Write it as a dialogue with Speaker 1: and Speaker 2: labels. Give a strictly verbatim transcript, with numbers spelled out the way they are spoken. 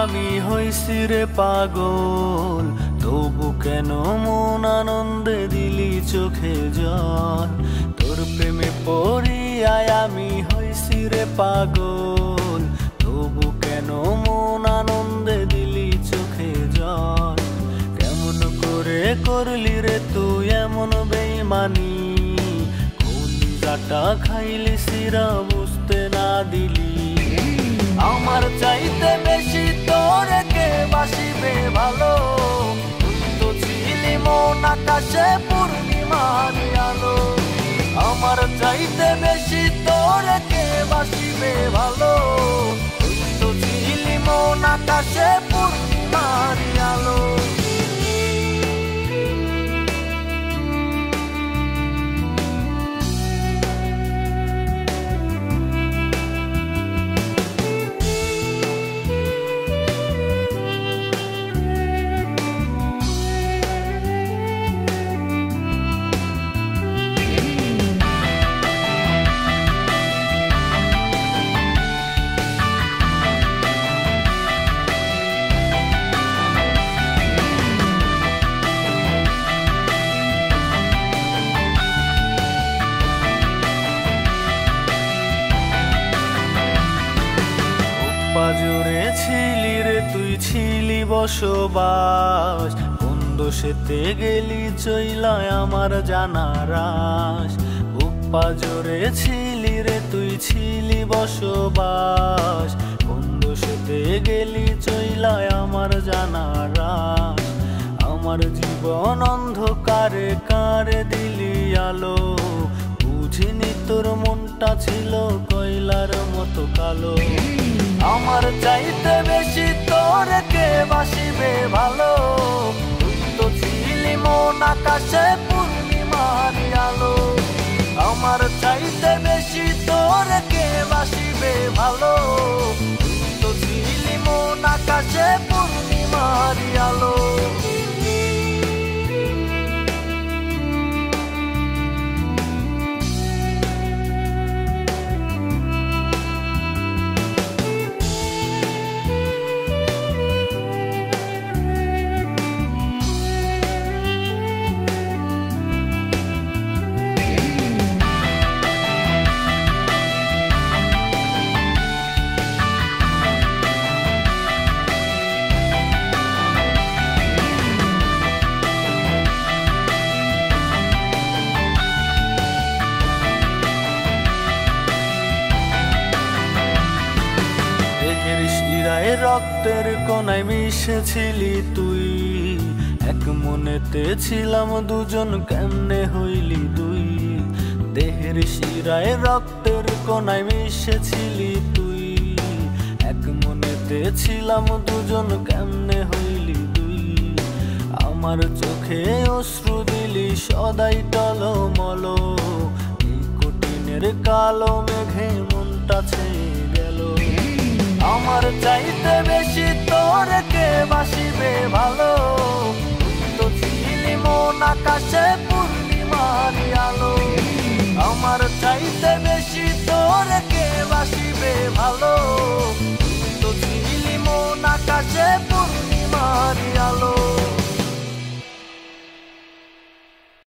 Speaker 1: আমি হইছি রে পাগল, তবু কেন মন আনন্দে দিলি চোখে জল। তোর প্রেমে পড়িয়ায় আমি হইছি রে পাগল, তবু কেন মন আনন্দে দিলি চোখে জল। কেমন করে করলি রে তুই এমন বেইমানি, কলিজাটা খাইলি সিরা বুঝতে না দিলি। আমার চাইতে বেশি তোরে কে বাসিবে ভালো, তুই তো ছিলি মন আকাশে পূর্ণিমার আলো। আমার চাইতে বেশি তোরে কে বাসিবে ভালো, তুই তো ছিলি মন আকাশে পূর্ণিমার আলো। পাজরে ছিলি রে তুই ছিলি বসবাস, কোন দোষেতে গেলি চইলায় আমার জানারাস। পাজরে ছিলি রে তুই ছিলি বসবাস, কোন দোষেতে গেলি চইলায় আমার জানারাস। আমার জীবন অন্ধকারে কারে দিলি আলো, বুঝিনি তোর মনটা ছিল কয়লার মতো কালো। আমার চাইতে বেশি তোরে কে বাসিবে ভালো, তুই তো ছিলি মন আকাশে পূর্ণিমার আলো। আমার চাইতে বেশি তোরে কে বাসিবে ভালো, তুই তো ছিলি মন আকাশে পূর্ণিমার আলো। রক্তের কোনায় মিশেছিলি তুই, এক মনেতে ছিলাম দুজন কেমনে হইলি দুই। দেহের শিরায় রক্তের কোনায় মিশেছিলি তুই, এক মনেতে ছিলাম দুজন কেমনে হইলি দুই। আমার চোখে অশ্রু দিলি সদাই টলমল, এই কঠিনের কালো মেঘে মনটা ছেয়ে গেল। আমার চাইতে বেশি তোরে কে বাসিবে ভালো, তুই তো ছিলি মন আকাশে পূর্ণিমার আলো। আমার চাইতে বেশি তোরে কে বাসিবে ভালো, তুই তো ছিলি মন আকাশে পূর্ণিমার আলো।